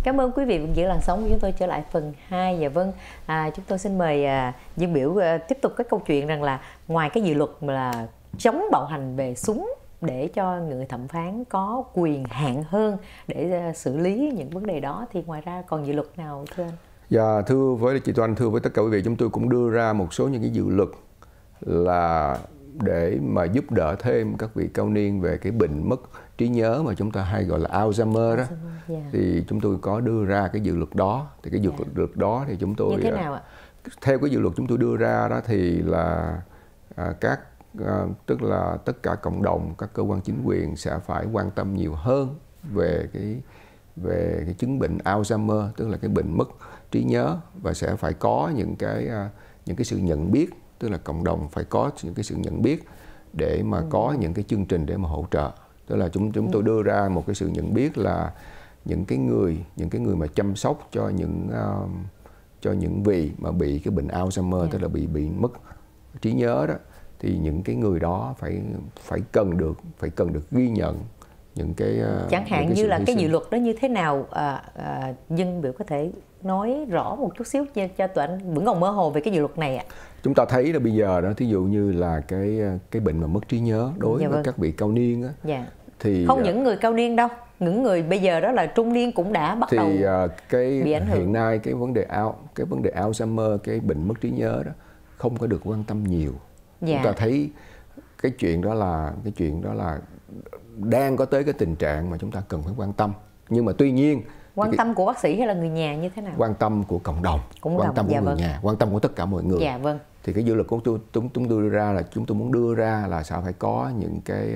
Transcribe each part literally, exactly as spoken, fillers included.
Cảm ơn quý vị vẫn giữ làn sóng của chúng tôi trở lại phần hai. Dạ vâng, à, chúng tôi xin mời à, Dương Biểu à, tiếp tục cái câu chuyện rằng là ngoài cái dự luật là chống bạo hành về súng để cho người thẩm phán có quyền hạn hơn để à, xử lý những vấn đề đó, thì ngoài ra còn dự luật nào thưa anh? Dạ thưa với chị Toan, thưa với tất cả quý vị, chúng tôi cũng đưa ra một số những cái dự luật là để mà giúp đỡ thêm các vị cao niên về cái bệnh mất trí nhớ mà chúng ta hay gọi là Alzheimer đó. Yeah. Thì chúng tôi có đưa ra cái dự luật đó. Thì cái dự Yeah. luật đó thì chúng tôi như thế nào ạ? Theo cái dự luật chúng tôi đưa ra đó thì là à, các à, tức là tất cả cộng đồng, các cơ quan chính quyền sẽ phải quan tâm nhiều hơn về cái về cái chứng bệnh Alzheimer, tức là cái bệnh mất trí nhớ, và sẽ phải có những cái những cái sự nhận biết, tức là cộng đồng phải có những cái sự nhận biết để mà ừ. có những cái chương trình để mà hỗ trợ. Tức là chúng chúng tôi đưa ra một cái sự nhận biết là những cái người những cái người mà chăm sóc cho những uh, cho những vị mà bị cái bệnh Alzheimer, yeah. tức là bị bị mất trí nhớ đó, thì những cái người đó phải phải cần được phải cần được ghi nhận những cái uh, chẳng hạn cái như là cái sinh. dự luật đó như thế nào, à, à, Dương Biểu có thể nói rõ một chút xíu cho, cho tụi anh vẫn còn mơ hồ về cái dự luật này ạ. Chúng ta thấy là bây giờ đó, thí dụ như là cái cái bệnh mà mất trí nhớ đối dạ với vâng. các vị cao niên á, dạ. thì không những người cao niên đâu, những người bây giờ đó là trung niên cũng đã bắt thì đầu uh, cái bị ảnh hưởng. Hiện nay cái vấn đề ao cái vấn đề Alzheimer, cái bệnh mất trí nhớ đó không có được quan tâm nhiều. dạ. Chúng ta thấy cái chuyện đó là cái chuyện đó là đang có tới cái tình trạng mà chúng ta cần phải quan tâm. Nhưng mà tuy nhiên quan cái, tâm của bác sĩ hay là người nhà như thế nào? Quan tâm của cộng đồng, cũng quan đồng, tâm của dạ người vâng. nhà, quan tâm của tất cả mọi người. Dạ vâng. Thì cái dự luật của tôi chúng chúng tôi đưa ra là chúng tôi muốn đưa ra là sao phải có những cái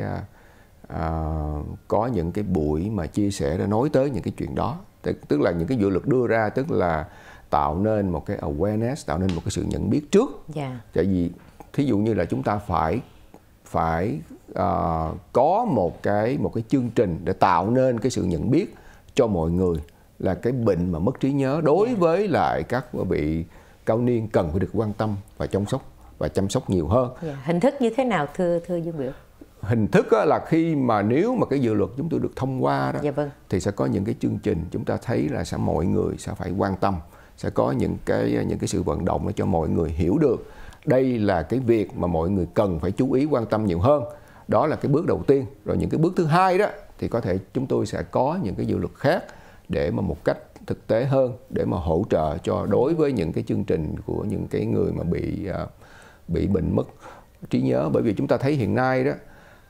uh, có những cái buổi mà chia sẻ để nói tới những cái chuyện đó. Tức, tức là những cái dự luật đưa ra tức là tạo nên một cái awareness, tạo nên một cái sự nhận biết trước. Dạ. Tại vì thí dụ như là chúng ta phải phải uh, có một cái một cái chương trình để tạo nên cái sự nhận biết cho mọi người là cái bệnh mà mất trí nhớ đối yeah. với lại các vị cao niên cần phải được quan tâm và chăm sóc và chăm sóc nhiều hơn. Yeah. Hình thức như thế nào thưa thưa Dương Biểu? Hình thức là khi mà nếu mà cái dự luật chúng tôi được thông qua đó, dạ vâng. thì sẽ có những cái chương trình chúng ta thấy là sẽ mọi người sẽ phải quan tâm, sẽ có những cái những cái sự vận động để cho mọi người hiểu được đây là cái việc mà mọi người cần phải chú ý quan tâm nhiều hơn. Đó là cái bước đầu tiên. Rồi những cái bước thứ hai đó thì có thể chúng tôi sẽ có những cái dự luật khác để mà một cách thực tế hơn để mà hỗ trợ cho đối với những cái chương trình của những cái người mà bị uh, bị bệnh mất trí nhớ. Bởi vì chúng ta thấy hiện nay đó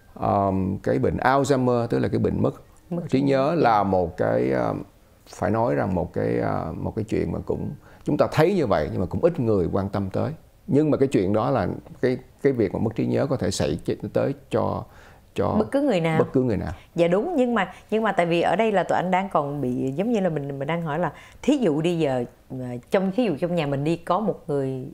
um, cái bệnh Alzheimer, tức là cái bệnh mất, mất trí nhớ là một cái uh, phải nói rằng một cái uh, một cái chuyện mà cũng chúng ta thấy như vậy nhưng mà cũng ít người quan tâm tới. Nhưng mà cái chuyện đó là cái cái việc mà mất trí nhớ có thể xảy tới cho cho bất cứ người nào. Bất cứ người nào. Dạ đúng, nhưng mà nhưng mà tại vì ở đây là tụi anh đang còn bị giống như là mình mình đang hỏi là thí dụ đi giờ trong thí dụ trong nhà mình đi có một người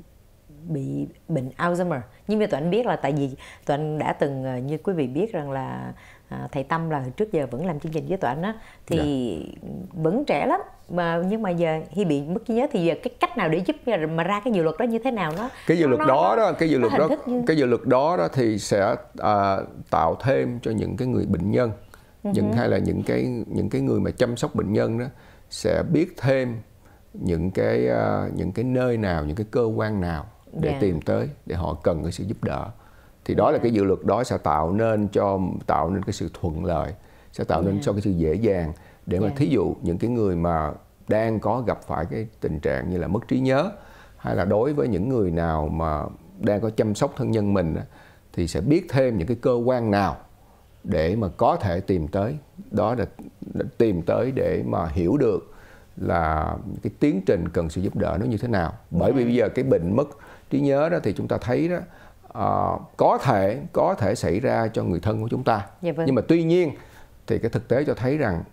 bị bệnh Alzheimer, nhưng mà tụi anh biết là tại vì tụi anh đã từng như quý vị biết rằng là à, thầy Tâm là trước giờ vẫn làm chương trình với tụi anh á, thì dạ. vẫn trẻ lắm mà nhưng mà giờ khi bị mất trí nhớ thì giờ cái cách nào để giúp mà ra cái dự luật đó như thế nào nó cái dự luật nó, đó nó, đó cái dự luật đó như... cái dự luật đó đó thì sẽ à, tạo thêm cho những cái người bệnh nhân uh-huh. những hay là những cái những cái người mà chăm sóc bệnh nhân đó sẽ biết thêm những cái uh, những cái nơi nào, những cái cơ quan nào để yeah. tìm tới để họ cần cái sự giúp đỡ. Thì đó yeah. là cái dự luật đó sẽ tạo nên cho tạo nên cái sự thuận lợi, sẽ tạo nên yeah. cho cái sự dễ dàng để mà yeah. thí dụ những cái người mà đang có gặp phải cái tình trạng như là mất trí nhớ, hay là đối với những người nào mà đang có chăm sóc thân nhân mình thì sẽ biết thêm những cái cơ quan nào để mà có thể tìm tới, đó là tìm tới để mà hiểu được là cái tiến trình cần sự giúp đỡ nó như thế nào. Bởi vì bây giờ cái bệnh mất trí nhớ đó thì chúng ta thấy đó uh, có thể có thể xảy ra cho người thân của chúng ta. Dạ vâng. Nhưng mà tuy nhiên thì cái thực tế cho thấy rằng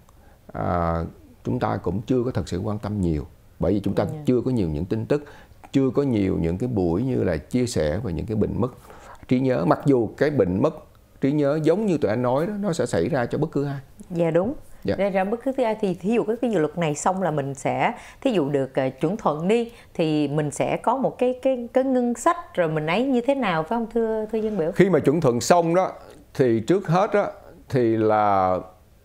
uh, chúng ta cũng chưa có thật sự quan tâm nhiều, bởi vì chúng ta yeah. chưa có nhiều những tin tức, chưa có nhiều những cái buổi như là chia sẻ về những cái bệnh mất trí nhớ. Mặc dù cái bệnh mất trí nhớ giống như tụi anh nói đó, nó sẽ xảy ra cho bất cứ ai. Dạ đúng. Dạ. Ra, ra bất cứ thứ ai thì thí dụ cái dự luật này xong là mình sẽ thí dụ được uh, chuẩn thuận đi thì mình sẽ có một cái cái cái ngân sách rồi mình ấy như thế nào phải không thưa thưa Dương Biểu? Khi mà chuẩn thuận xong đó thì trước hết đó thì là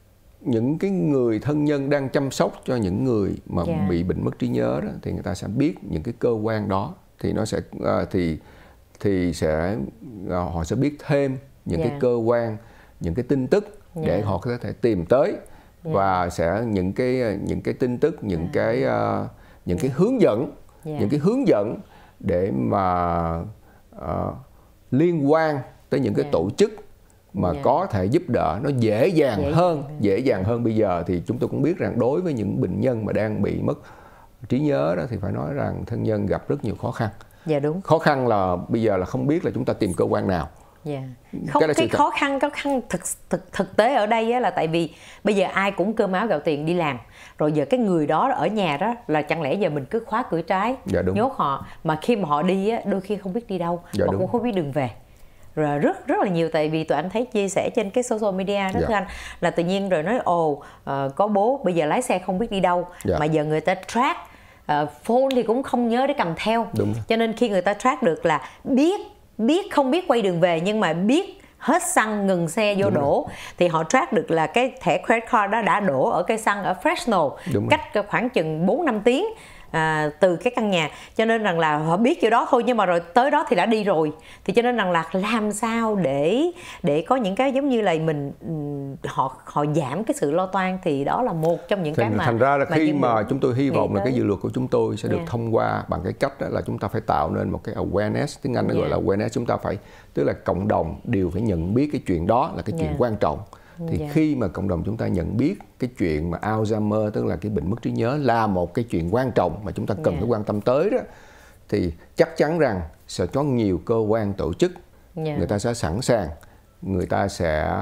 những cái người thân nhân đang chăm sóc cho những người mà Yeah. bị bệnh mất trí nhớ đó, thì người ta sẽ biết những cái cơ quan đó, thì nó sẽ à, thì thì sẽ à, họ sẽ biết thêm những Yeah. cái cơ quan, những cái tin tức để Yeah. họ có thể tìm tới. Yeah. Và sẽ những cái những cái tin tức, những Yeah. cái uh, những cái hướng dẫn, Yeah. những cái hướng dẫn để mà uh, liên quan tới những cái Yeah. tổ chức mà Yeah. có thể giúp đỡ nó dễ dàng Dễ hơn, dàng. dễ dàng hơn bây giờ. Thì chúng tôi cũng biết rằng đối với những bệnh nhân mà đang bị mất trí nhớ đó, thì phải nói rằng thân nhân gặp rất nhiều khó khăn. Dạ đúng. Khó khăn là bây giờ là không biết là chúng ta tìm cơ quan nào. Yeah. Không, Cái là cái sự thật. khó khăn khó khăn thực, thực thực tế ở đây á, là tại vì bây giờ ai cũng cơm áo gạo tiền đi làm, rồi giờ cái người đó ở nhà đó là chẳng lẽ giờ mình cứ khóa cửa trái, Dạ, đúng. nhốt họ, mà khi mà họ đi á, đôi khi không biết đi đâu, Dạ, họ đúng. cũng không biết đường về. Rồi rất rất là nhiều, tại vì tụi anh thấy chia sẻ trên cái social media đó, Dạ. thưa anh, là tự nhiên rồi nói ồ ờ, có bố bây giờ lái xe không biết đi đâu, Dạ. mà giờ người ta track, uh, phone thì cũng không nhớ để cầm theo. Đúng. Cho nên khi người ta track được là biết biết không biết quay đường về, nhưng mà biết hết xăng ngừng xe vô Đúng đổ rồi. thì họ track được là cái thẻ credit card đó đã đổ ở cây xăng ở Fresno, Đúng rồi. cách khoảng chừng bốn năm tiếng à, từ cái căn nhà. Cho nên rằng là họ biết chỗ đó thôi, nhưng mà rồi tới đó thì đã đi rồi. Thì cho nên rằng là làm sao để để có những cái giống như là mình ừm, họ họ giảm cái sự lo toan, thì đó là một trong những cái Thành, mà thành ra là khi những mà người chúng tôi hy vọng nghĩ là cái tới. dự luật của chúng tôi sẽ được Yeah. thông qua bằng cái cách đó là chúng ta phải tạo nên một cái awareness, tiếng Anh nó gọi Yeah. là awareness. Chúng ta phải, tức là cộng đồng đều phải nhận biết cái chuyện đó là cái chuyện Yeah. quan trọng. Thì Yeah. khi mà cộng đồng chúng ta nhận biết cái chuyện mà Alzheimer, tức là cái bệnh mất trí nhớ, là một cái chuyện quan trọng mà chúng ta cần Yeah. phải quan tâm tới đó, thì chắc chắn rằng sẽ có nhiều cơ quan tổ chức, Yeah. người ta sẽ sẵn sàng, người ta sẽ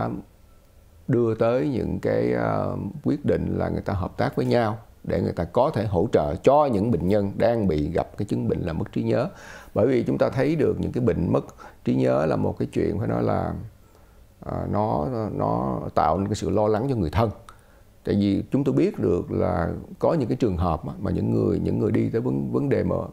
đưa tới những cái uh, quyết định là người ta hợp tác với nhau để người ta có thể hỗ trợ cho những bệnh nhân đang bị gặp cái chứng bệnh là mất trí nhớ. Bởi vì chúng ta thấy được những cái bệnh mất trí nhớ là một cái chuyện phải nói là uh, nó nó tạo nên cái sự lo lắng cho người thân. Tại vì chúng tôi biết được là có những cái trường hợp mà những người những người đi tới vấn vấn đề mà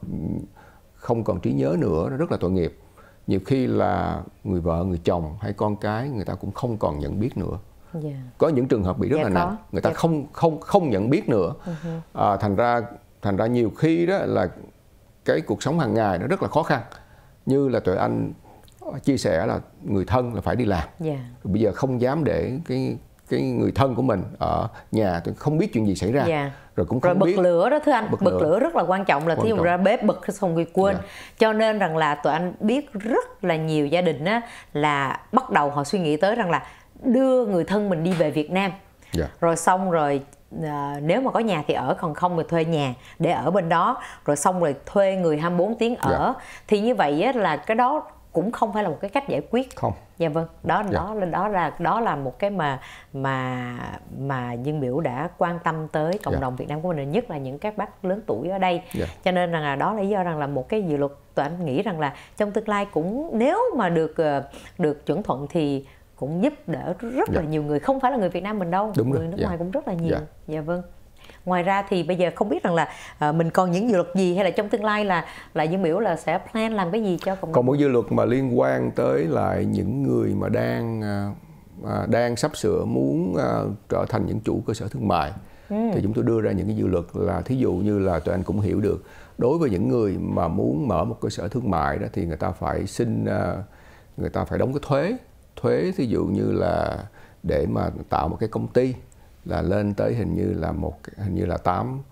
không còn trí nhớ nữa, nó rất là tội nghiệp. Nhiều khi là người vợ, người chồng hay con cái người ta cũng không còn nhận biết nữa. Yeah. Có những trường hợp bị rất Dạ, là có. nặng, người ta Dạ. không không không nhận biết nữa. Uh-huh. À, thành ra thành ra nhiều khi đó là cái cuộc sống hàng ngày nó rất là khó khăn. Như là tụi anh chia sẻ là người thân là phải đi làm. Yeah. Rồi bây giờ không dám để cái cái người thân của mình ở nhà, không biết chuyện gì xảy ra. Yeah. Rồi cũng Rồi không bật biết. lửa đó thưa anh, Bật bật, lửa. lửa rất là quan trọng, là Quan thí dụ trọng. ra bếp bật xong rồi quên. Dạ. Cho nên rằng là tụi anh biết rất là nhiều gia đình á, là bắt đầu họ suy nghĩ tới rằng là đưa người thân mình đi về Việt Nam. Dạ. Rồi xong rồi à, nếu mà có nhà thì ở, còn không thì thuê nhà để ở bên đó. Rồi xong rồi thuê người hai mươi bốn tiếng ở. Dạ. Thì như vậy á, là cái đó cũng không phải là một cái cách giải quyết. Không. Dạ vâng, đó Dạ. đó là đó là đó là một cái mà mà mà Dương Biểu đã quan tâm tới cộng Dạ. đồng Việt Nam của mình, nhất là những các bác lớn tuổi ở đây. Dạ. Cho nên rằng là đó là lý do rằng là một cái dự luật tụi anh nghĩ rằng là trong tương lai cũng nếu mà được ờ, được chuẩn thuận thì cũng giúp đỡ rất Dạ. là nhiều người, không phải là người Việt Nam mình đâu, Đúng người rồi. nước Dạ. ngoài cũng rất là nhiều. Dạ. Dạ vâng. Ngoài ra thì bây giờ không biết rằng là à, mình còn những dự luật gì, hay là trong tương lai là là Dương Biểu là sẽ plan làm cái gì cho cộng đồng. Còn một dự luật mà liên quan tới lại những người mà đang à, đang sắp sửa muốn à, trở thành những chủ cơ sở thương mại. Ừ. Thì chúng tôi đưa ra những cái dự luật là thí dụ như là tụi anh cũng hiểu được, đối với những người mà muốn mở một cơ sở thương mại đó thì người ta phải xin à, người ta phải đóng cái thuế thuế thí dụ như là để mà tạo một cái công ty là lên tới hình như là một hình như là tám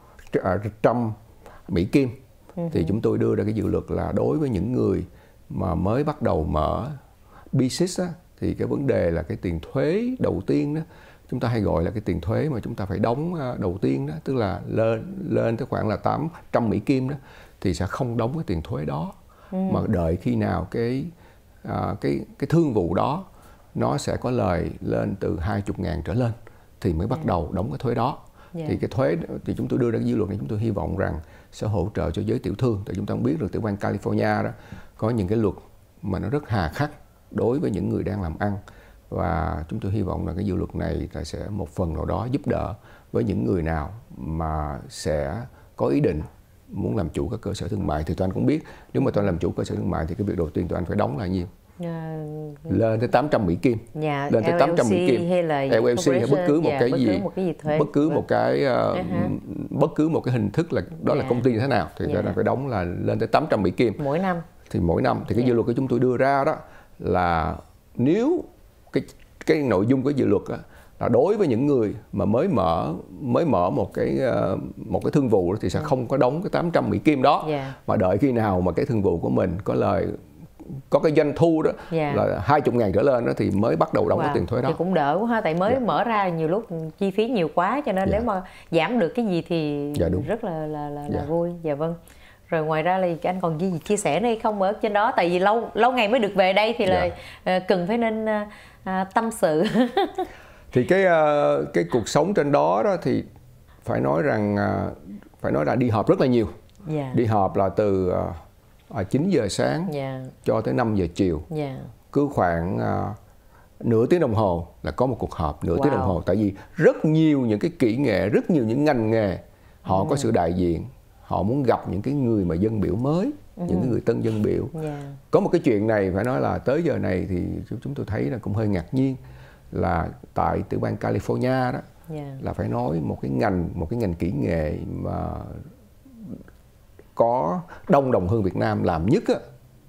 trăm Mỹ Kim. Uh-huh. Thì chúng tôi đưa ra cái dự luật là đối với những người mà mới bắt đầu mở business á, thì cái vấn đề là cái tiền thuế đầu tiên đó, chúng ta hay gọi là cái tiền thuế mà chúng ta phải đóng đầu tiên đó, tức là lên lên tới khoảng là tám trăm Mỹ Kim đó, thì sẽ không đóng cái tiền thuế đó. Uh-huh. Mà đợi khi nào cái à, cái cái thương vụ đó nó sẽ có lời lên từ hai mươi ngàn trở lên thì mới bắt yeah. đầu đóng cái thuế đó. Yeah. Thì cái thuế thì chúng tôi đưa ra cái dự luật này, chúng tôi hy vọng rằng sẽ hỗ trợ cho giới tiểu thương. Tại chúng ta cũng biết được tiểu bang California đó có những cái luật mà nó rất hà khắc đối với những người đang làm ăn, và chúng tôi hy vọng là cái dự luật này là sẽ một phần nào đó giúp đỡ với những người nào mà sẽ có ý định muốn làm chủ các cơ sở thương mại. Thì tụi anh cũng biết nếu mà tụi anh làm chủ cơ sở thương mại thì cái việc đầu tiên tụi anh phải đóng là gì? lên tới tám trăm Mỹ Kim, yeah, lên tới tám trăm Mỹ Kim, hay là lờ lờ xê hay bất cứ một yeah, cái bất gì, cứ một cái gì thuế, bất cứ một cái uh, uh-huh. bất cứ một cái hình thức là đó yeah. là công ty như thế nào thì yeah. là phải đóng là lên tới tám trăm Mỹ Kim mỗi năm. Thì mỗi năm thì cái yeah. dự luật của chúng tôi đưa ra đó là nếu cái cái nội dung của dự luật đó, là đối với những người mà mới mở mới mở một cái uh, một cái thương vụ thì sẽ không có đóng cái tám trăm Mỹ Kim đó, yeah. mà đợi khi nào mà cái thương vụ của mình có lời có cái doanh thu đó yeah. là hai mươi ngàn trở lên đó thì mới bắt đầu đóng wow. cái tiền thuế đó. Thì cũng đỡ quá ha, tại mới yeah. mở ra nhiều lúc chi phí nhiều quá, cho nên yeah. nếu mà giảm được cái gì thì yeah, rất là là là, yeah. là vui. Dạ vâng. Rồi ngoài ra là anh còn gì chia sẻ đây không ở trên đó, tại vì lâu lâu ngày mới được về đây thì là yeah. uh, cần phải nên uh, tâm sự. Thì cái uh, cái cuộc sống trên đó đó thì phải nói rằng uh, phải nói là đi họp rất là nhiều. Yeah. Đi họp là từ uh, chín giờ sáng yeah. cho tới năm giờ chiều. Yeah. Cứ khoảng uh, nửa tiếng đồng hồ là có một cuộc họp, nửa wow. tiếng đồng hồ. Tại vì rất nhiều những cái kỹ nghệ, rất nhiều những ngành nghề họ mm. có sự đại diện. Họ muốn gặp những cái người mà dân biểu mới, mm. những cái người tân dân biểu. Yeah. Có một cái chuyện này phải nói là tới giờ này thì chúng tôi thấy là cũng hơi ngạc nhiên, là tại tiểu bang California đó yeah. là phải nói một cái ngành một cái ngành kỹ nghệ mà có đông đồng hương Việt Nam làm nhất á,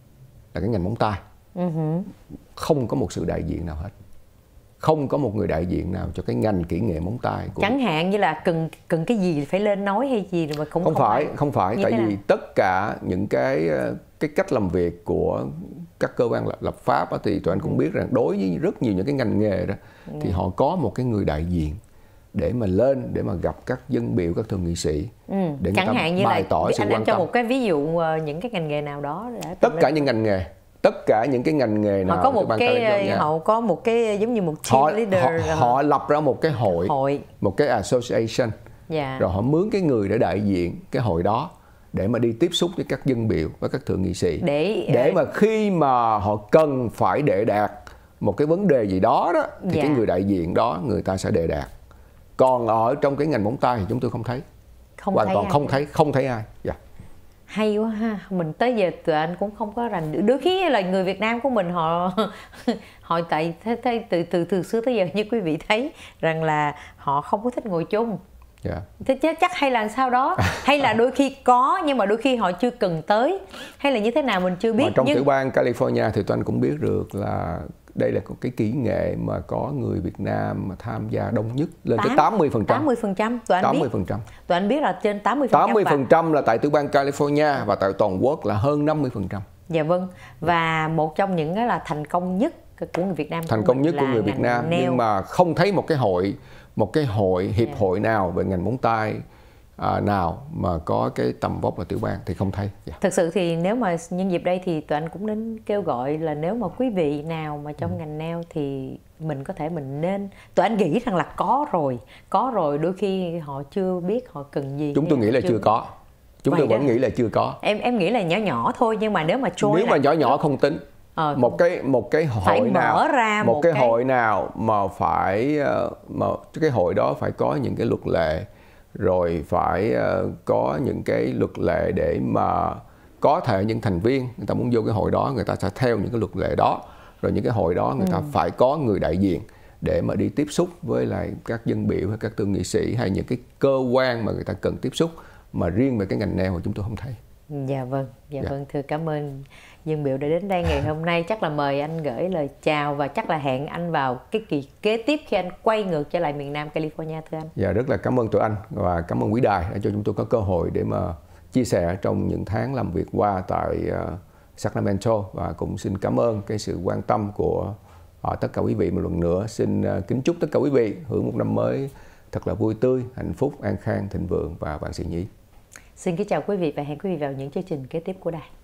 là cái ngành móng tay. Uh-huh. Không có một sự đại diện nào hết, không có một người đại diện nào cho cái ngành kỹ nghệ móng tay của... Chẳng hạn như là cần cần cái gì phải lên nói hay gì mà cũng không, không phải không phải tại vì tất cả những cái cái cách làm việc của các cơ quan lập pháp đó, thì tụi anh cũng biết rằng đối với rất nhiều những cái ngành nghề đó yeah. thì họ có một cái người đại diện để mà lên để mà gặp các dân biểu, các thượng nghị sĩ ừ. để chẳng hạn như bày tỏ sự anh quan tâm. Cho một cái ví dụ những cái ngành nghề nào đó đã tất cả lên. Những ngành nghề tất cả những cái ngành nghề nào họ có một cái họ có một cái giống như một team họ, leader họ, họ lập ra một cái hội, hội. một cái association yeah. rồi họ mướn cái người để đại diện cái hội đó để mà đi tiếp xúc với các dân biểu và các thượng nghị sĩ để để mà khi mà họ cần phải đệ đạt một cái vấn đề gì đó đó thì yeah. cái người đại diện đó người ta sẽ đệ đạt. Còn ở trong cái ngành móng tay thì chúng tôi không thấy, không hoàn thấy toàn ai. không thấy không thấy ai. Yeah. Hay quá ha, mình tới giờ tụi anh cũng không có rành. Đôi khi là người Việt Nam của mình họ họ tại thế, thế, từ từ từ xưa tới giờ như quý vị thấy rằng là họ không có thích ngồi chung. Yeah. Thế chứ chắc hay là sao đó, hay là đôi khi có nhưng mà đôi khi họ chưa cần tới, hay là như thế nào mình chưa biết. Mà trong nhưng... tiểu bang California thì tụi anh cũng biết được là đây là cái kỹ nghệ mà có người Việt Nam mà tham gia đông nhất, lên tới tám mươi phần trăm. tám mươi phần trăm tụi anh tám mươi phần trăm. biết. Tụi anh biết là trên tám mươi phần trăm. tám mươi phần trăm là tại tiểu bang California và tại toàn quốc là hơn năm mươi phần trăm. Dạ vâng. Và một trong những cái là thành công nhất của người Việt Nam. Thành công nhất của người Việt Nam nail. Nhưng mà không thấy một cái hội một cái hội hiệp yeah. hội nào về ngành móng tay à, nào mà có cái tầm vóc là tiểu bang thì không thấy. Yeah. Thực sự thì nếu mà nhân dịp đây thì tụi anh cũng nên kêu gọi là nếu mà quý vị nào mà trong ừ. ngành nail thì mình có thể mình nên, tụi anh nghĩ rằng là có rồi, có rồi đôi khi họ chưa biết họ cần gì. Chúng tôi nghĩ là chưa, chưa có. Chúng Vậy tôi vẫn đó. nghĩ là chưa có. Em em nghĩ là nhỏ nhỏ thôi, nhưng mà nếu mà join nếu mà nhỏ nhỏ không tính. Ờ, một cái một cái hội nào ra một, một cái, cái hội nào mà phải mà cái hội đó phải có những cái luật lệ, rồi phải có những cái luật lệ để mà có thể những thành viên người ta muốn vô cái hội đó người ta sẽ theo những cái luật lệ đó, rồi những cái hội đó người ừ. ta phải có người đại diện để mà đi tiếp xúc với lại các dân biểu hay các thượng nghị sĩ hay những cái cơ quan mà người ta cần tiếp xúc, mà riêng về cái ngành nail mà chúng tôi không thấy. Dạ vâng, dạ, dạ vâng, thưa cảm ơn dân biểu đã đến đây ngày hôm nay. Chắc là mời anh gửi lời chào và chắc là hẹn anh vào cái kỳ kế tiếp khi anh quay ngược trở lại miền Nam California thưa anh. Dạ rất là cảm ơn tụi anh và cảm ơn quý đài đã cho chúng tôi có cơ hội để mà chia sẻ trong những tháng làm việc qua tại uh, Sacramento, và cũng xin cảm ơn cái sự quan tâm của uh, tất cả quý vị một lần nữa. Xin uh, kính chúc tất cả quý vị hưởng một năm mới thật là vui tươi, hạnh phúc, an khang, thịnh vượng và vạn sự nhí. Xin kính chào quý vị và hẹn quý vị vào những chương trình kế tiếp của đài.